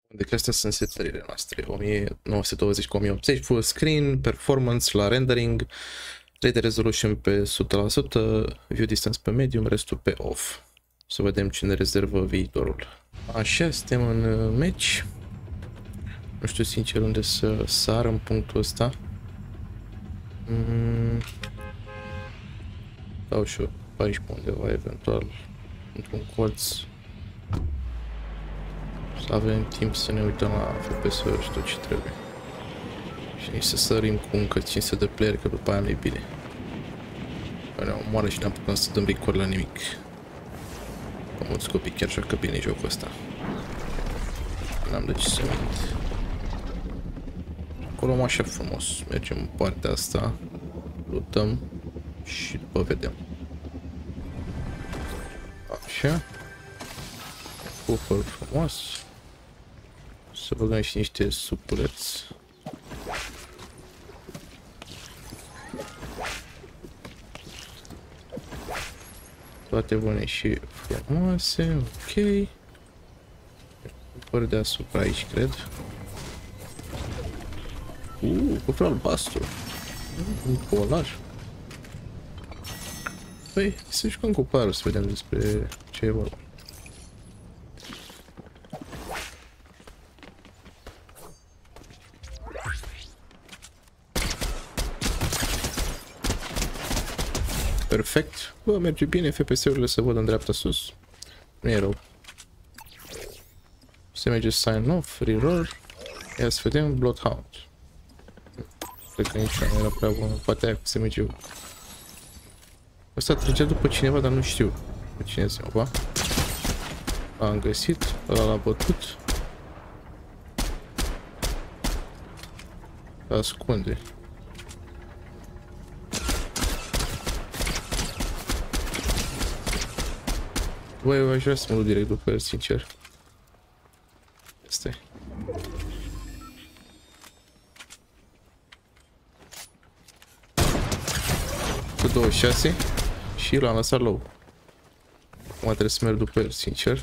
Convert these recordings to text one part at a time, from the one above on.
Deci astea sunt setările noastre. 1920 cu 1080 full screen, performance la rendering, rate resolution pe 100%, view distance pe medium, restul pe off. Să vedem ce ne rezervă viitorul. Așa, suntem în match. Nu știu sincer unde să sar în punctul ăsta. Dau și eu pe aici pe undeva, eventual, într-un colț. Să avem timp să ne uităm la FPS-uri și tot ce trebuie. Și nici să sărim cu încă 500 de player, că după aia nu-i bine. Că ne omoară și ne apucăm să dăm record la nimic. Că mulți copii chiar joacă bine jocul ăsta. N-am de ce să mint. Acolo așa frumos. Mergem în partea asta, lutăm și după vedem. Așa. Cufăr frumos. Să băgăm și niște supuleți. Toate bune și frumoase, ok. Cufăr deasupra aici, cred. Cufăr albastru. Un polar. Păi, să jucăm cu parul să vedem despre ce e vorba. Perfect. Bă, merge bine, FPS-urile se văd în dreapta sus. Nu e rău. Se merge sign off, reroll. Ia să vedem Bloodhound. Cred că nici nu era prea bună. Poate aia se merge. Ăsta trăgea după cineva, dar nu știu pe cine se va. L-am găsit, ăla l-a bătut. Ascunde. Băi, eu aș vrea să mă duc direct după el, sincer. Asta e. Cu 26 și l-am lăsat low. Acum trebuie să merg după el, sincer.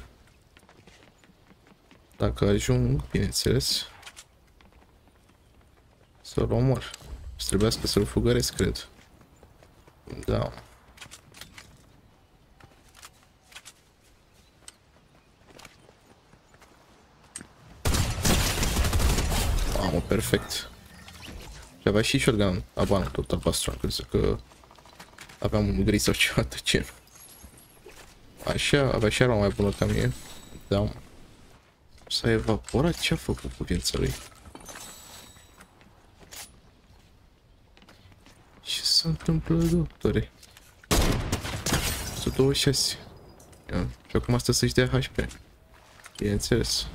Dacă ajung, bineînțeles, să-l omor. Și trebuiască să-l fugăresc, cred. Da. Mamă, perfect. Și avea și shotgun, abanul tot albastru, am crezut că aveam un gri sau ceva de ce. Așa, avea și arma mai bună ca mie. Da. S-a evaporat, ce-a făcut cu viața lui? Ce se întâmplă, doctore? 126. Ia. Și acum asta să-și dea HP. Bineînțeles.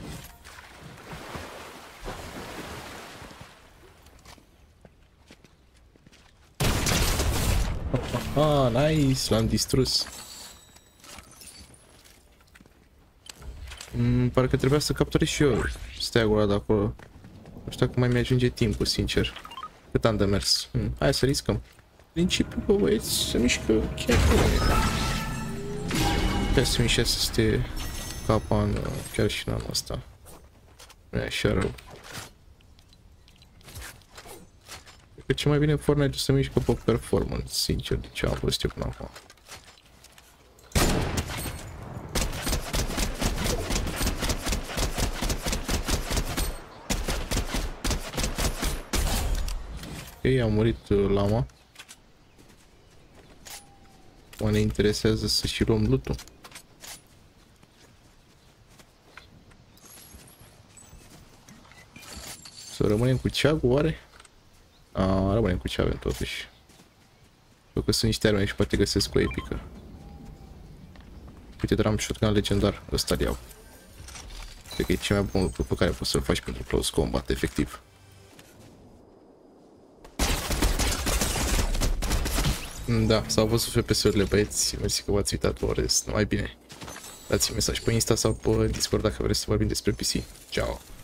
Ah, nice, l-am distrus. Parcă trebuia să capturez și eu steagul ăla de acolo. Nu știu dacă mai mi-ajunge timpul, sincer. Cât am de mers. Hai să riscăm. Principiul, bă, băieți, se mișcă chiar bine. Chiar se mișcă să stea capa în, chiar și în anul ăsta. Nu e așa rău. Cred că ce mai bine Fortnite se mișcă pe performance, sincer, de ce am văzut eu până acum. Ok, a murit lama. Mă ne interesează să și luăm loot-ul. Să rămânem cu ceagul, oare? Rămânem cu ce avem totuși. Pentru că sunt niște arme și poate găsesc o epică. Uite, dar am shotgun legendar, ăsta-l iau. Cred că e cel mai bun lucru pe care poți să-l faci pentru close combat, efectiv. Da, s-au văzut FPS-urile, băieți. Mersi că v-ați uitat, vă urez numai bine. Dați-mi mesaj pe Insta sau pe Discord dacă vreți să vorbim despre PC. Ciao!